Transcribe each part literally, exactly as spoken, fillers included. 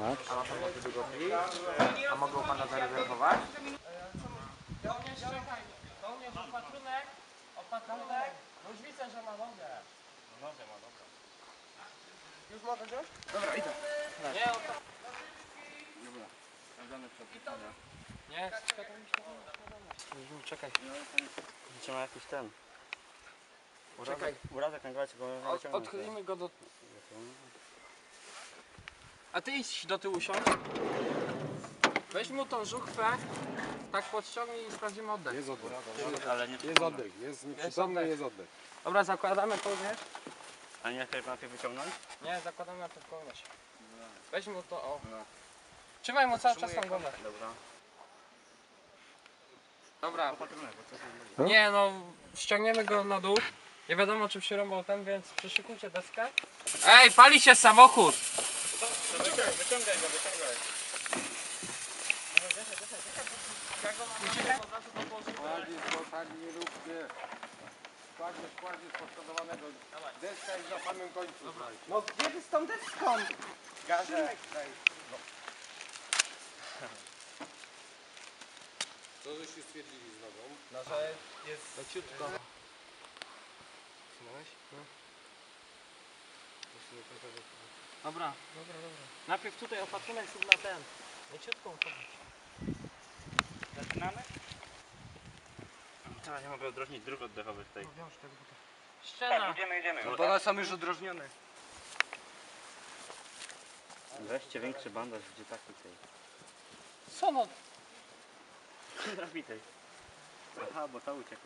Tak. A ma pan może długopis? A mogą pana zarezerwować? Żołnierz, czekaj, żołnierz, opatrunek, opatrunek, no już widzę, że ma nogę. No nogę ma, dobra. Już mogę wziąć? Dobra, idę. Nie, on to... Dobra, sprawdzamy przepisania. Nie, świadomość, świadomość. Czekaj. Trzeba jakiś ten. Czekaj. Urazek nagrać go. Od, odchylimy go do... A ty idź do tyłu siądź. Weź mu tą żuchwę, tak podciągnij i sprawdzimy oddech. Jest oddech. Ale nie Jest oddech. Jest nieprzytomny, jest oddech. Dobra, zakładamy kołnierz. A nie chcesz najpierw wyciągnąć? Nie, zakładamy na ten kołnierz. Weź mu to, o. Trzymaj mu cały czas tą głowę. Dobra. Dobra. Nie no, ściągniemy go na dół. Nie wiadomo czym się rąbał ten, więc przyszykujcie deskę. Ej, pali się samochód! Wyciągaj, wyciągaj go, wyciągaj. Kładziesz go, tak nie róbcie. Kładziesz, kładziesz poszkodowanego. Deska jest na samym końcu. No gdzie ty z tą deską? Gazek. Co żeście stwierdzili z nogą? No że jest... Leciutko. Dobra, dobra, dobra. Najpierw tutaj opatrunek ślub na ten. Leciutką podnieś. Zaczynamy? Teraz nie mogę odrożnić dróg oddechowych tej. Ściana. Idziemy, idziemy. No bo one są już udrożnione. Weźcie większy bandaż, gdzie taki tej. Co no? Trafitej. Aha, bo ta uciekła.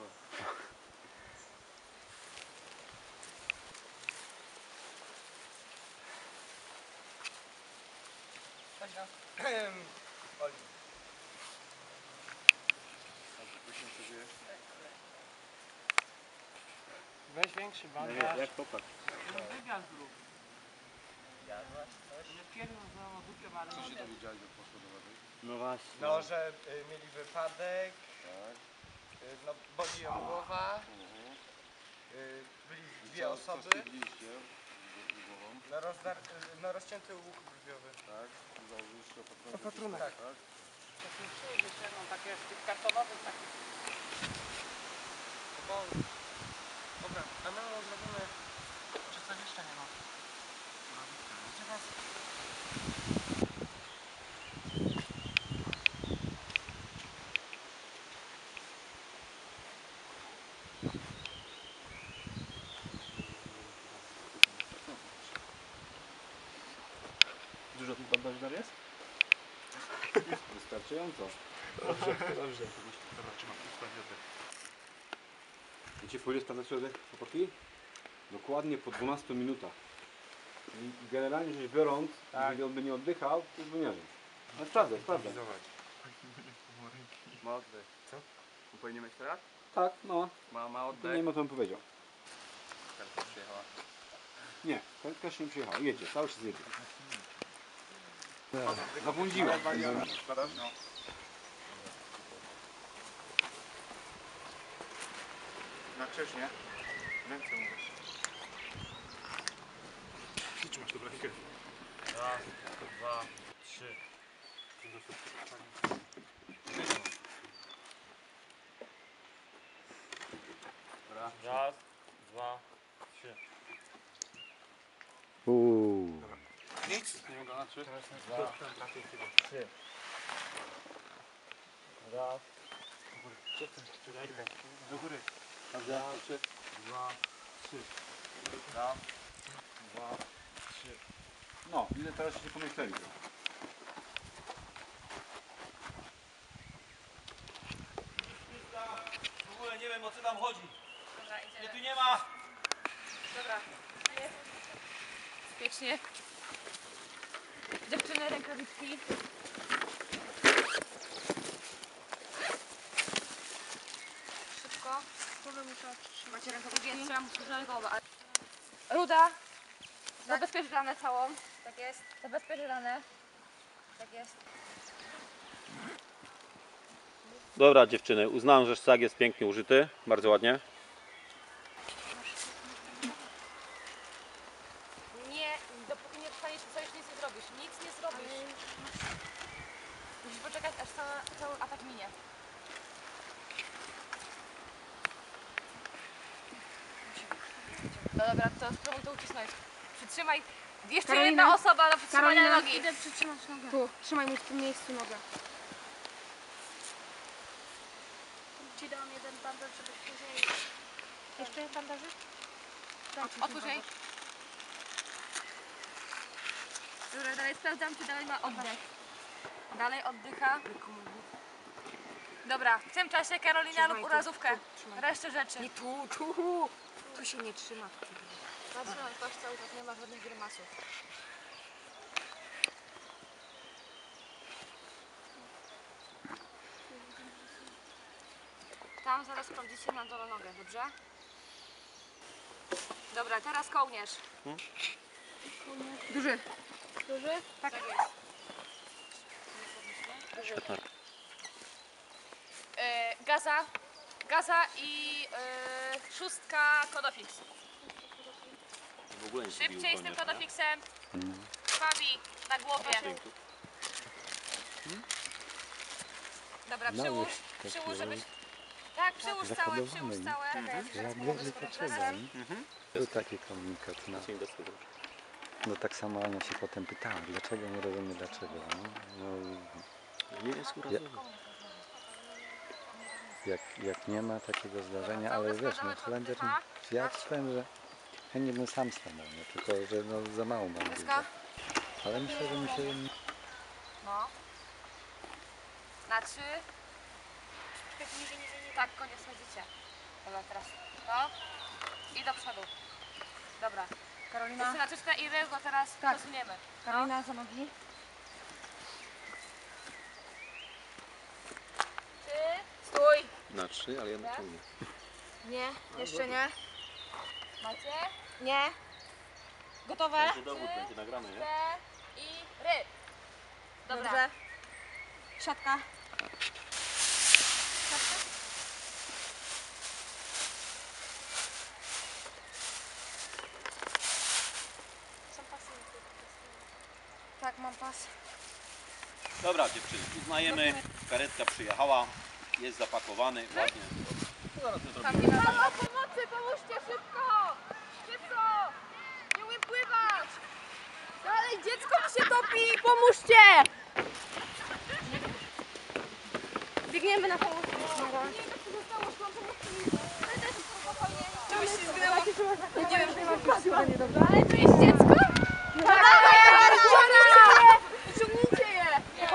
Oli. Weź większy No, bandaż. jak popatrz. Wywiad zrób. Nie pierdol znowu dupę, ale Co się dowiedziałeś o poszkodowanej? No właśnie. No, że y, mieli wypadek, Tak. y, no boli ją głowa, y, byli dwie Co- osoby, Co stwierdziliście z głową? no, rozdar, y, no rozcięty łuk krwiowy. Tak. Założyliście opatrunek. Opatrunek. Tak. Tak. wyciągną takie z tych kartonowych takich. Bo... Dobra, a my mu zrobimy... Czy coś jeszcze nie ma? Teraz... Dużo tu bandaży dar jest? Wystarczająco. Dobrze, dobrze. Wiecie, po ile sprawdza się oddech, chłopaki? Dokładnie po dwunastu minutach. Czyli generalnie rzecz biorąc, jeżeli on by nie oddychał, to już by mierzył. No sprawdzaj, sprawdzaj. Ma oddech. Co? Powinien mieć teraz? Tak, no. Ma, ma To oddech. nie wiem, o co bym powiedział. Kartka przyjechała. Nie, karetka jeszcze nie przyjechała. Jedzie, cały czas jedzie. Zabłądziła. Składasz? No. Na krzyż, nie? Ręce mówisz. Trzymasz to w rękę. Raz, dwa, trzy. Raz, dwa, trzy. Uuu. Nic? Nie mogę na trzy? Dwa, trzy. Raz. Do góry. Raz, dwa, trzy. Raz, dwa, trzy. No, ile teraz się pomyśleli. W ogóle nie wiem o co tam chodzi. Mnie tu nie ma. Dobra. Bezpiecznie. Dziewczyny, rękawiczki. Szybko. Głowę muszę trzymać rękawiczki. Trzymam głowę. Ruda. Zabezpiecz ranę całą. Tak jest. Zabezpiecz ranę. Tak jest. Dobra dziewczyny, uznałem, że ssak jest pięknie użyty, bardzo ładnie. Nie, dopóki nie dostaniesz, to już nic nie zrobisz. Nic nie zrobisz. Dobra, dobra, to spróbuj to ucisnąć. Przytrzymaj. Jeszcze Karolina. jedna osoba do przytrzymania Karolina. nogi. Idę przytrzymać nogę. Tu, trzymaj mu w tym miejscu nogę. Ci dam jeden bandaż, żebyś później... Jeszcze bandaży? Otwórz jej. Dobra, dalej sprawdzam, czy dalej ma oddech. Dalej oddycha. Dobra, w tym czasie Karolina lub urazówkę. Resztę rzeczy. Nie tu, tu. Tu się nie trzyma. Patrzę na twarz cały czas, nie ma żadnych grymasów. Tam zaraz sprawdzicie na dole nogę, dobrze? Dobra, teraz kołnierz. Duży. Duży? Tak, tak jest. Świetna. E, gaza, gaza i e, szóstka Kodofix. W ogóle nie Szybciej z tym Kodofixem. Fabi na głowie. Dobra, przyłóż, przyłóż, żebyś... Tak, przyłóż całe, przyłóż całe. Jak wierzy potrzeba. Był taki komunikat. No. no tak samo Ania się potem pytała, dlaczego, nie rozumie dlaczego. No, no, Nie jest urazowy. jak, jak nie ma takiego zdarzenia, ale wiesz, no Holender, ja ci powiem, że chętnie bym sam stanął, no, tylko że no, za mało mam dużo. Ale myślę, że mi się... No. Na trzy. Tak, koniec, chodzicie. Dobra, teraz to. I do przodu. Dobra. Karolina. Wszyscy na trzy, cztery i raz go teraz Tak. posuniemy. Karolina za nogi. Ty, stój. Na trzy, ale ja naciągnę. Nie, jeszcze nie. Macie? Nie. Gotowe? Może dowód będzie nagrany, nie? I ry. Dobra. Dobrze. Siatka. Tak, mam pas. Dobra dziewczyny, uznajemy, karetka przyjechała, jest zapakowany, ładnie. Zaraz to zrobimy. Halo, pomocy, pomóżcie, szybko! Szybko! Nie umiem pływać! Dalej, dziecko mi się topi! Pomóżcie! Biegniemy na pomoc. Nie wiem, że nie mam nie dobra. Ale tu jest dziecko? Ciągnijcie je!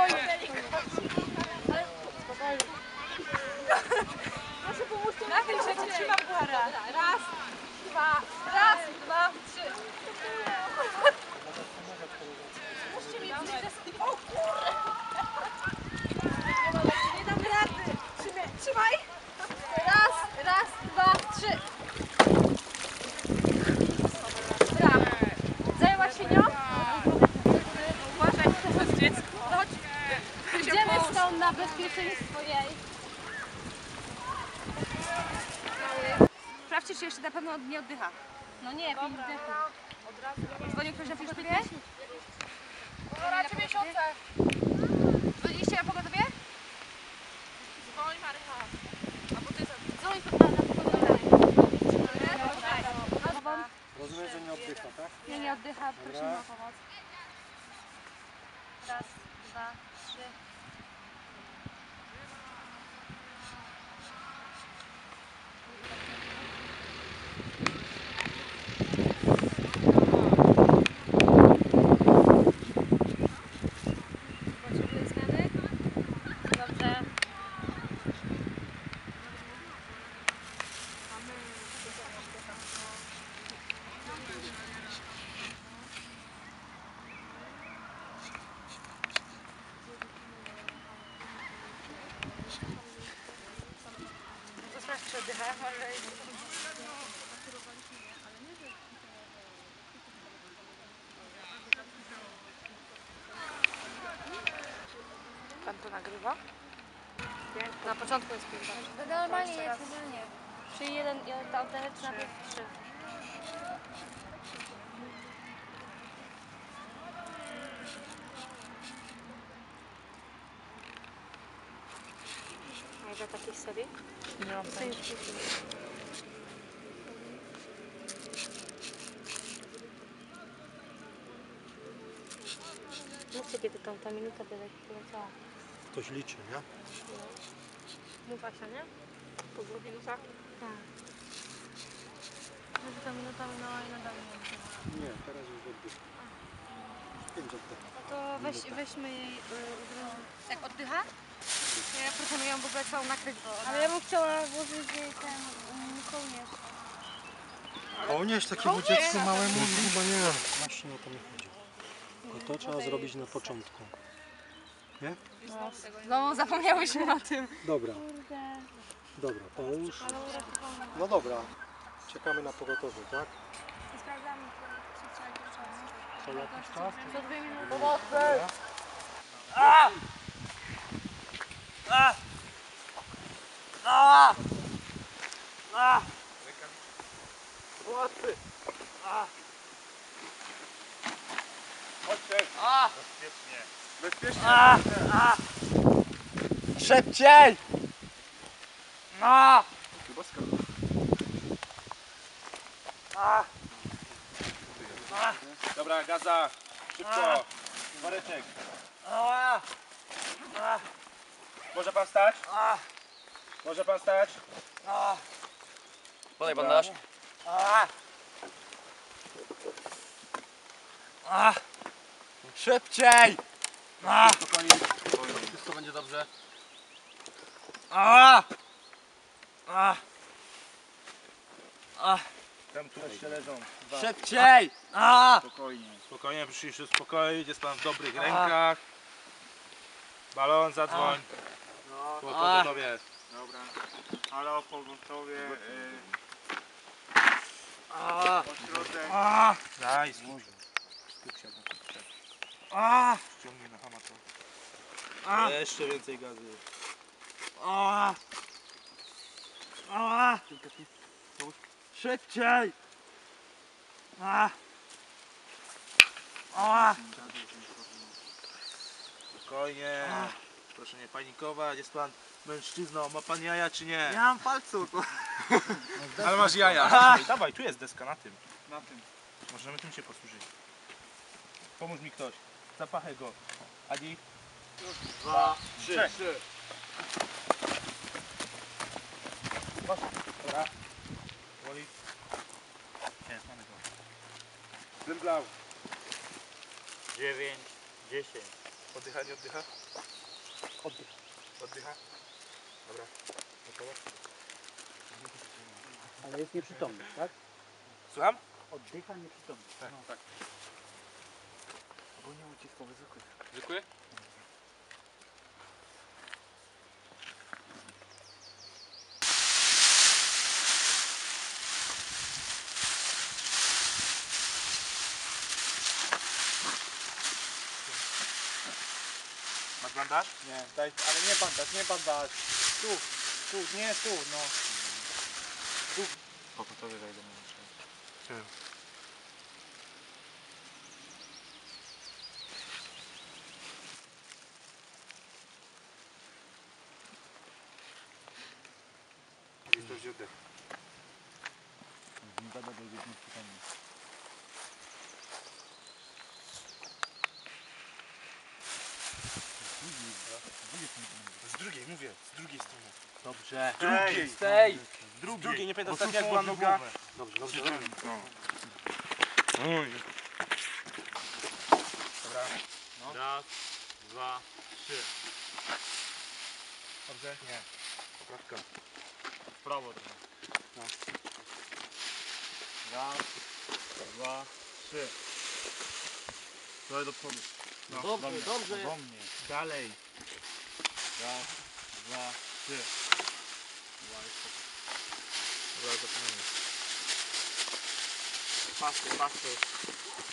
Proszę pomóżcie. Na tym się trzymam buchara. Raz, dwa, raz, dwa, trzy. Pomóżcie mi bliżej. O kurde! Nie dam rady. Trzymaj. Trzymaj. Raz, raz, dwa, trzy. Dobra. Zajęłaś się nią? Uważaj, to jest dziecko. Chodź. Idziemy stąd na bezpieczeństwo jej. Sprawdźcie, czy jeszcze na pewno nie oddycha. No nie, pięć oddechów. Dzwonił ktoś na pogotowie? No raczej miesiące. Dzwoniliście na pogotowie? Dzwoń Marycha. Albo ty Dzwoń na pogotowie. Rozumiem, że nie oddycha, tak? Nie, nie oddycha, prosimy o pomoc. Raz, dwa, trzy. Potrzebuję zmiany? Dobrze. To sprawdź, czy oddycha. Może... Pan to nagrywa? Na początku jest piękna. Normalnie jest, normalnie. Czyli jeden, jeden ta oddech, czy najpierw trzy. A ile takiej serii? Nie mam pojęcia. Zobaczcie, kiedy tam ta minuta poleciała. Ktoś liczy, nie? Mów Asia, nie? Po dwóch minutach? Tak. Żeby ta minuta minęła i nadal nie minęła. Nie, teraz już oddych. Pięć oddech. No to weź, weźmy jej y, jak oddycha? To ja proponuję ją w ogóle całą nakryć, bo ona... Ale ja bym chciała włożyć jej ten um, kołnierz. Kołnierz takiemu dziecku małemu chyba nie. Właśnie o to mi chodzi. Tylko to trzeba zrobić na początku. Nie? No, znowu zapomniałyśmy o tym. Dobra. Dobra, połóż. No dobra. Czekamy na pogotowie, tak? Sprawdzamy, czy trzeba czas. Co jakiś czas? Do dwie minuty. Dobra. A! A! A! A! Pomocy! Chodźcie. A! Bezpiecznie. A! A! Szybciej! A! Chyba skarb. A! Dobra, gaza. Szybko. Woreczek. A! A! Może pan stać? A! Może pan stać? A! Podaj bandaż. A! A! Szybciej! A! Spokojnie, wszystko będzie dobrze. A! A! A! Tam tu jeszcze leżą. Szybciej! A! Spokojnie. Spokojnie, przyszli się uspokoić. Jest pan w dobrych rękach. Balon, zadzwoń. No, Po pogotowie. dobra. Ale o pogotowie. Yy, A, ośrodek. A! Daj, spójrz. Skup się, skup się. A! Ciągnij na hama to. A! Jeszcze więcej gazy. A! A! Szybciej! A! A! Spokojnie. Proszę nie panikować. Jest pan mężczyzną. Ma pan jaja czy nie? nie mam palców. Ale masz jaja. Ej, dawaj, tu jest deska na tym. Na tym. Możemy tym się posłużyć. Pomóż mi ktoś. Zapachę go. Adi. Dwa, trzy. trzy. Dobra. Woli. Jest, mamy go. Zemdlał. Dziewięć, dziesięć. Oddycha, nie oddycha? Oddycha. Oddycha? Dobra. Gotowe? Ale jest nieprzytomny, tak? Słucham? Oddycha nieprzytomny. Tak, tak. Bo nie uciskowy zwykły. Zwykły? Masz bandaż? Nie, daj, ale nie bandaż, nie bandaż. Tu, tu, nie tu, no. Pogotowie wejdę na Czym? Jest to wziątek. Z drugiej, mówię, z drugiej strony. Dobrze. Drugiej. Z tej. Z drugiej, nie pamiętam ostatnio jak była noga. Dobrze, dobrze, dobrze. Oj. Dobra. Raz, dwa, trzy. Dobrze? Nie. Poprawka. W prawo teraz. No. Raz, dwa, trzy. Trochę do przodu. No, Dobrze, do mnie, dobrze. Do mnie. Dalej. Raz, dwa, trzy. Dwa, jeszcze. Dobra, zapomnę. Pasy, pasy.